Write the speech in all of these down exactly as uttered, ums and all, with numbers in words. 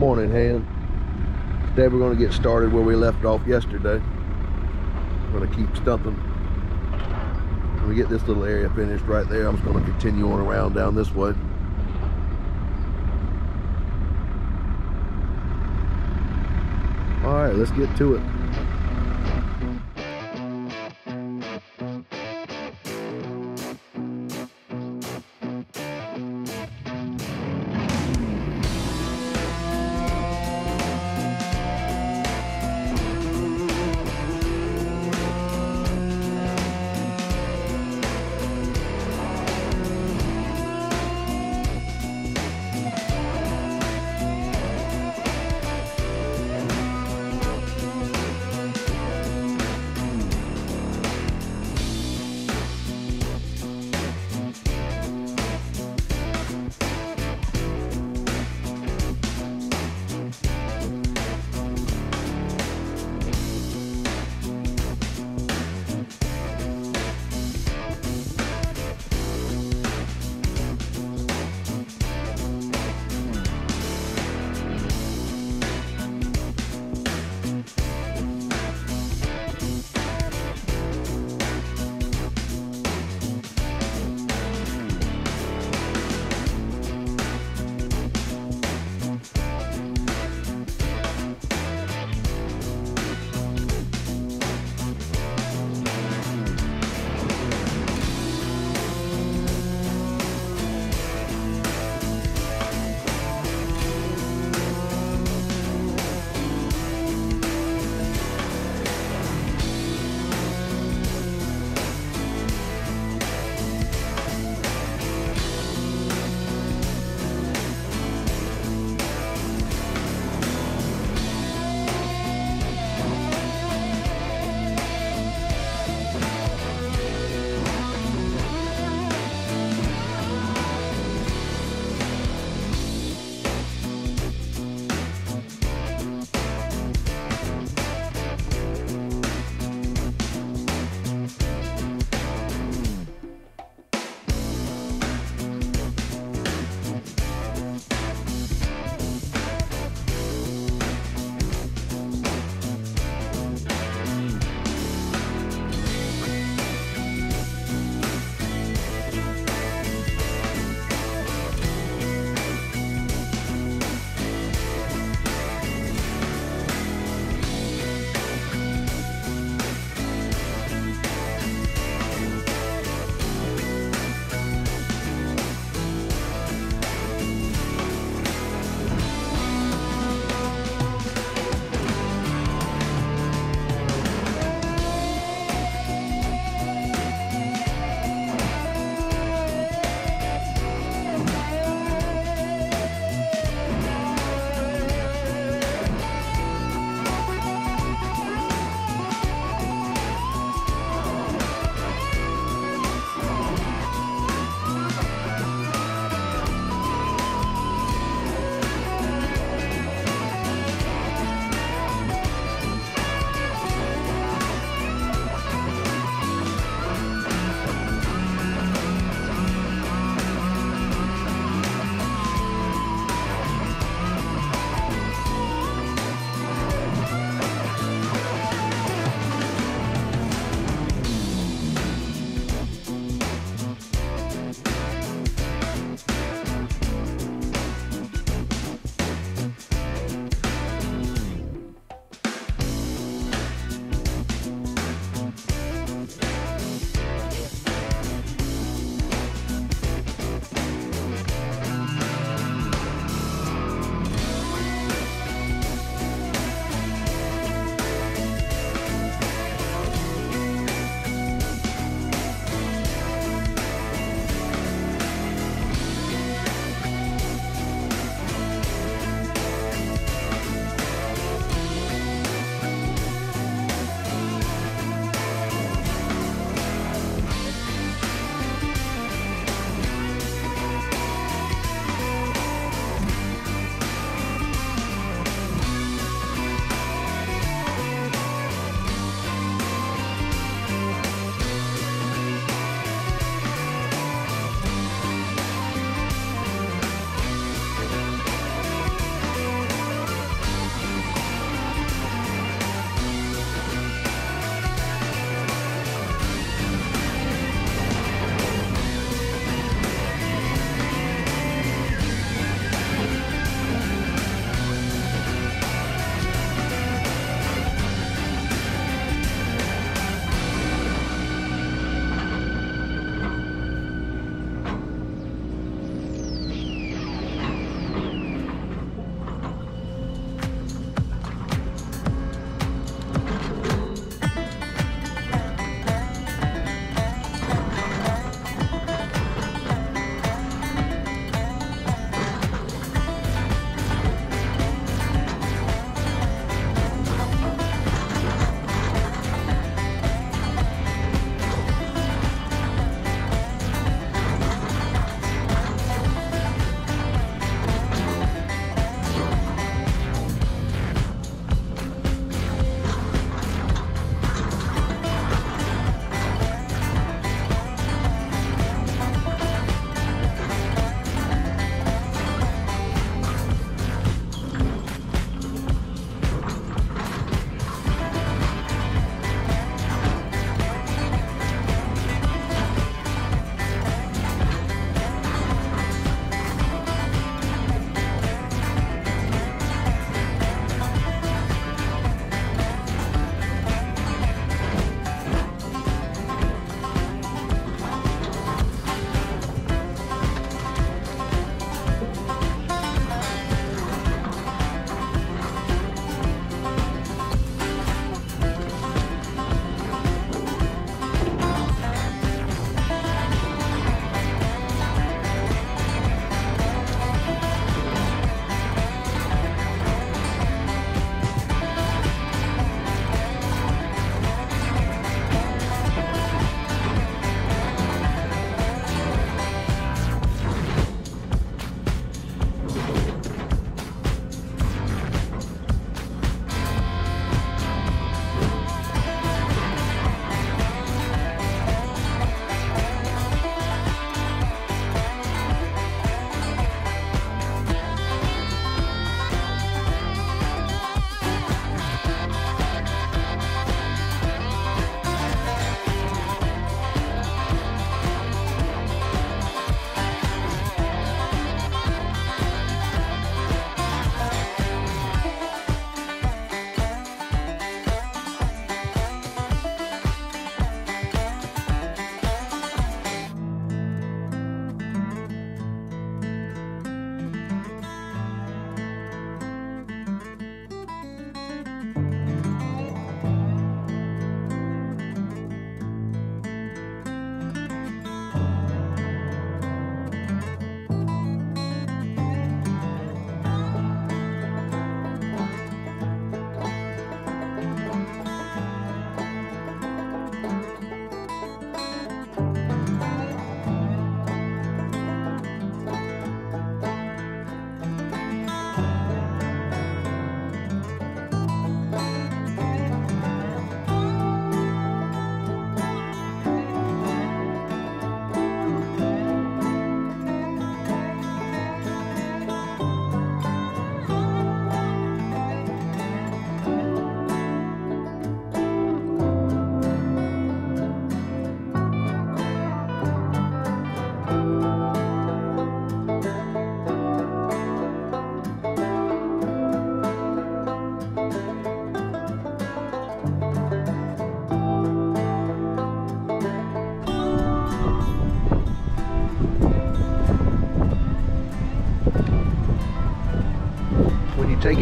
Morning, Han. Today we're going to get started where we left off yesterday. We're going to keep stumping. When we get this little area finished right there, I'm just going to continue on around down this way. All right, let's get to it.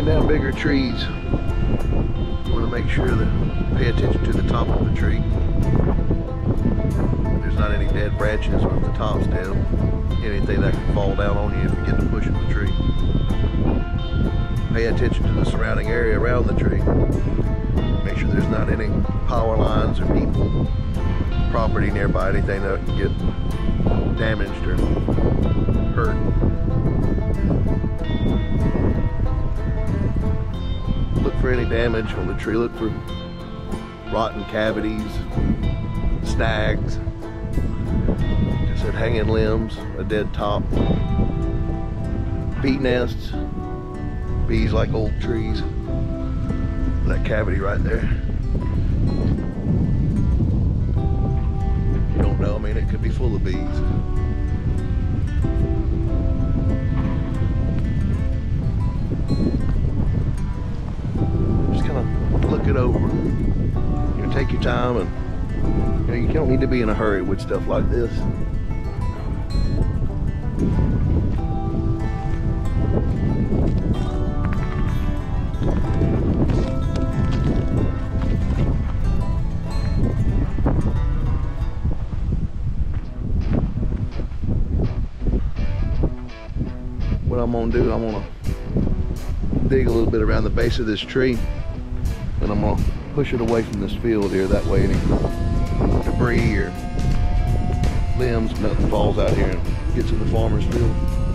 taking down bigger trees, you want to make sure that pay attention to the top of the tree. There's not any dead branches or if the top's down. Anything that can fall down on you if you get to pushing the tree. Pay attention to the surrounding area around the tree. Make sure there's not any power lines or people, property nearby, anything that can get damaged or hurt. Look for any damage on the tree. Look for rotten cavities, snags, like I said, hanging limbs, a dead top, bee nests. Bees like old trees. That cavity right there. You don't know, I mean, it could be full of bees. Just kind of look it over. You know, take your time, and you know, you don't need to be in a hurry with stuff like this. What I'm gonna do, I'm gonna dig a little bit around the base of this tree, and I'm gonna push it away from this field here. That way any debris or limbs, nothing falls out here and gets in the farmer's field.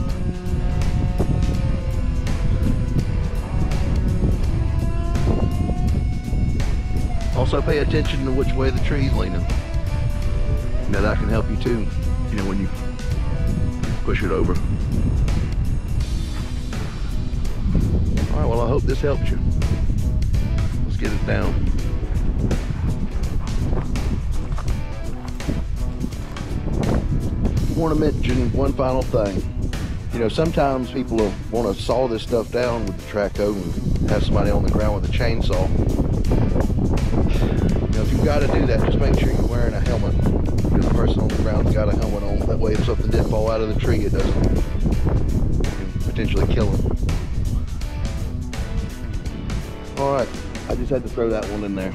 Also pay attention to which way the tree's leaning. Now that can help you too, you know, when you push it over. Alright, well I hope this helps you. Let's get it down. I want to mention one final thing. You know, sometimes people will want to saw this stuff down with the Trackhoe and have somebody on the ground with a chainsaw. You know, if you've got to do that, just make sure you're wearing a helmet. Because the person on the ground's got a helmet on. That way if something did fall out of the tree, it doesn't potentially kill them. Alright, I just had to throw that one in there.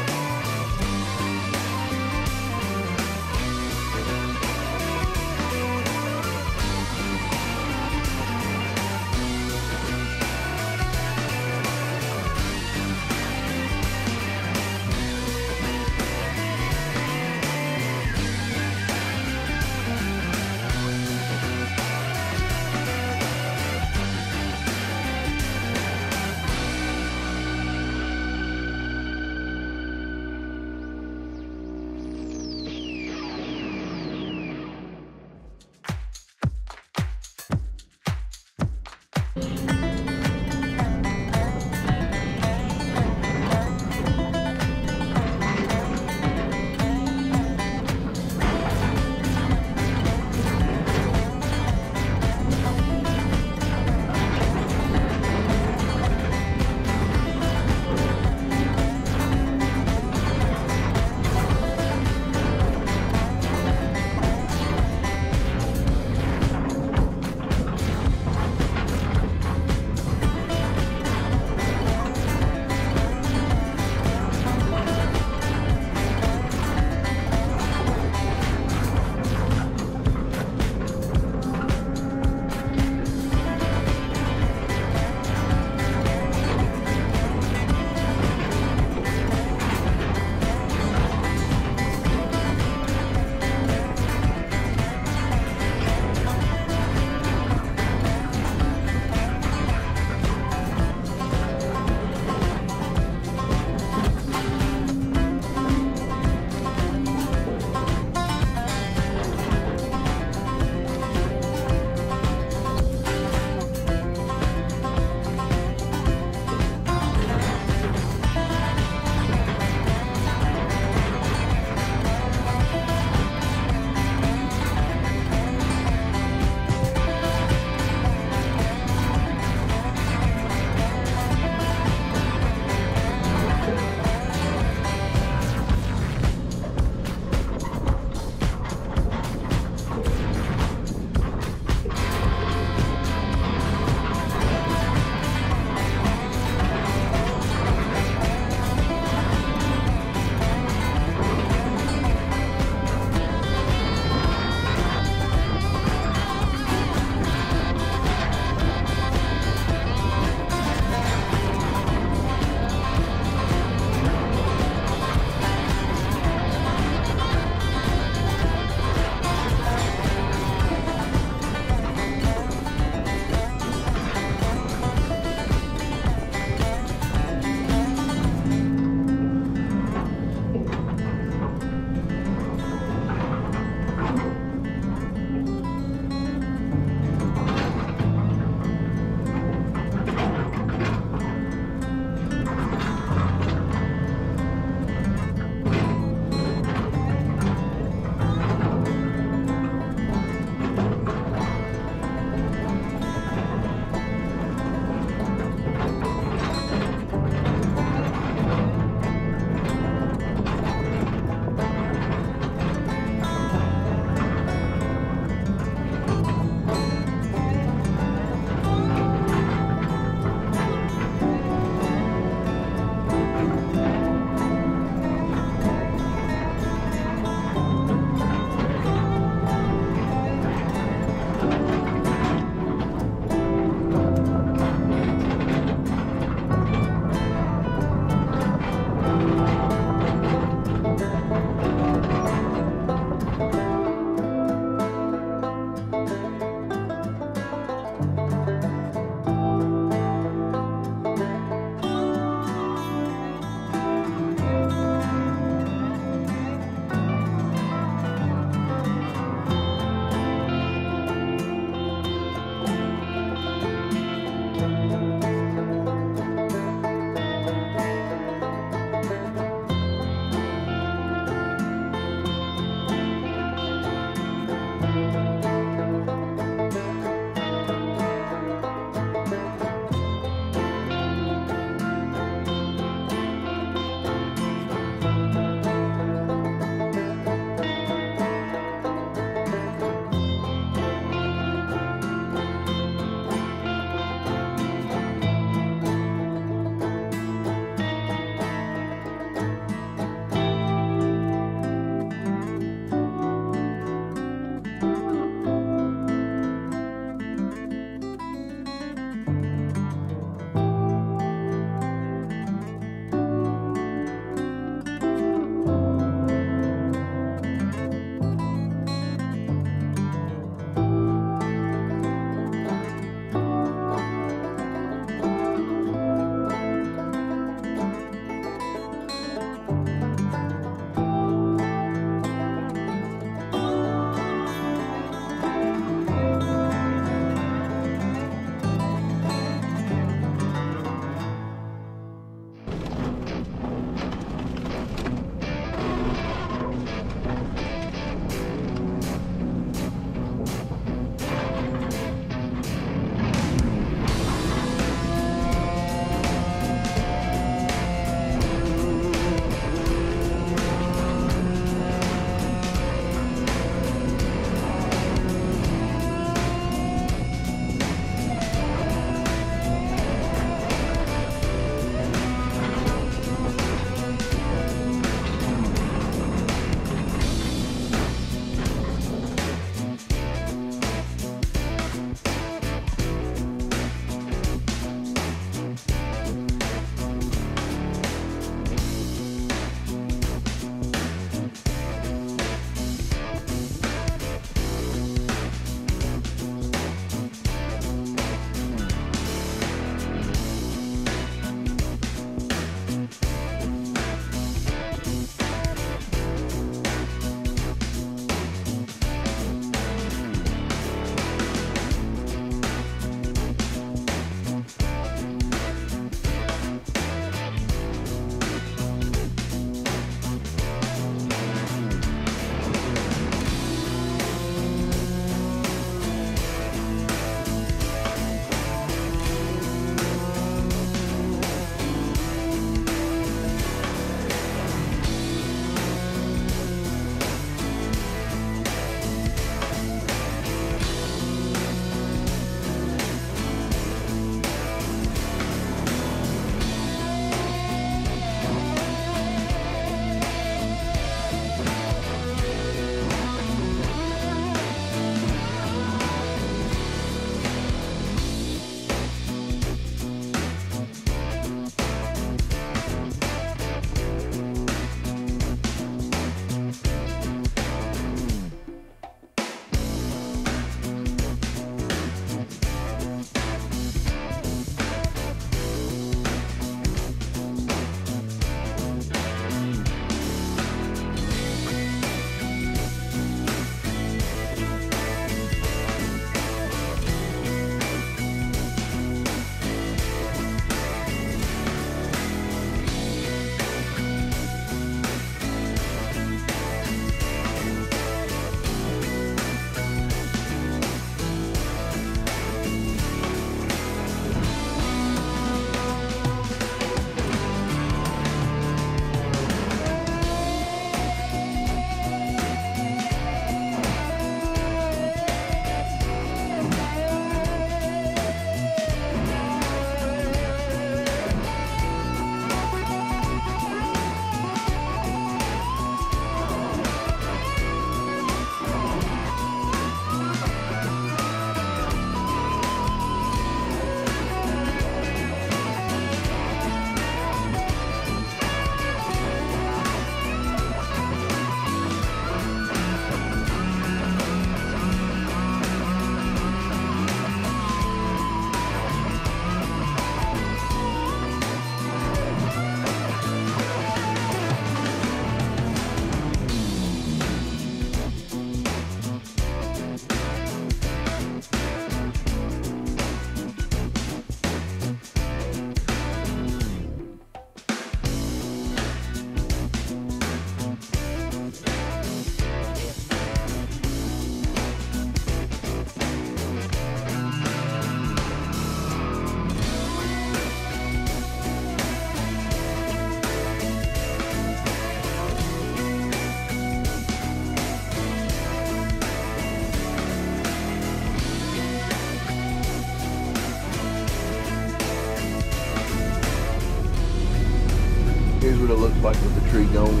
Here's what it looks like with the tree gone.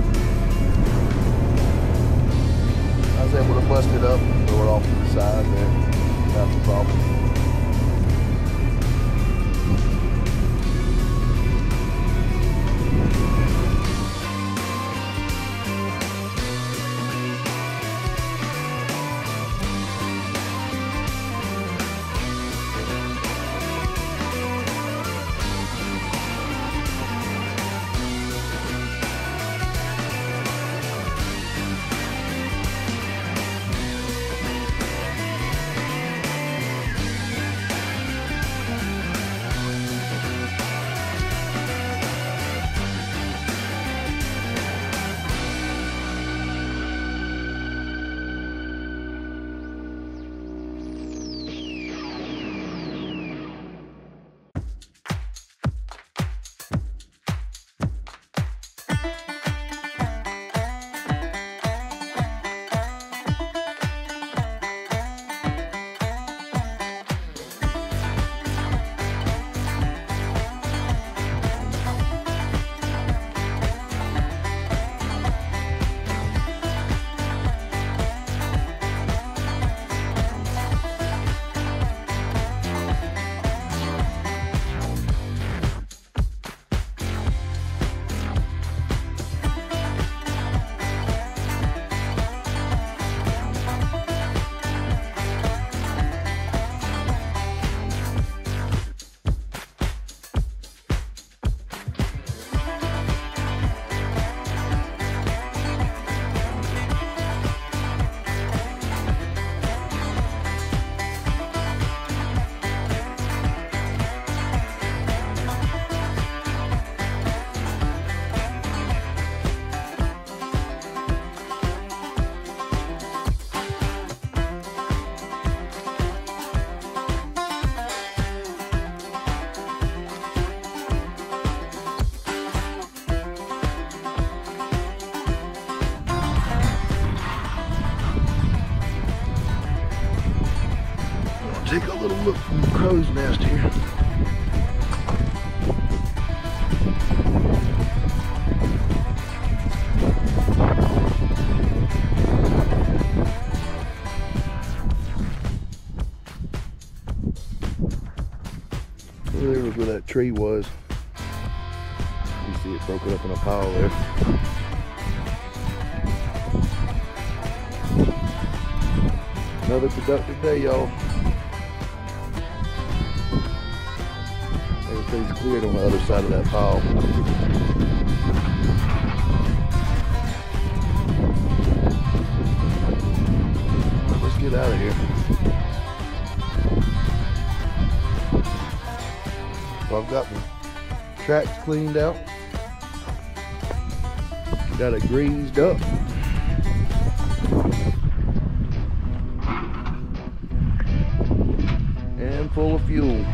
I was able to bust it up and throw it off to the side there without the problem. Take a little look from the crow's nest here. There was where that tree was. You see it broken up in a pile there. Another productive day, y'all. Everything's cleared on the other side of that pile. Let's get out of here. So I've got the tracks cleaned out. Got it greased up. And full of fuel.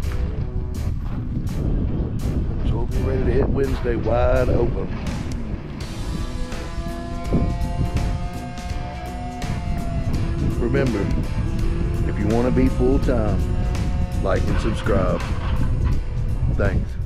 So we'll be ready to hit Wednesday wide open. Remember, if you want to be full time, like and subscribe. Thanks.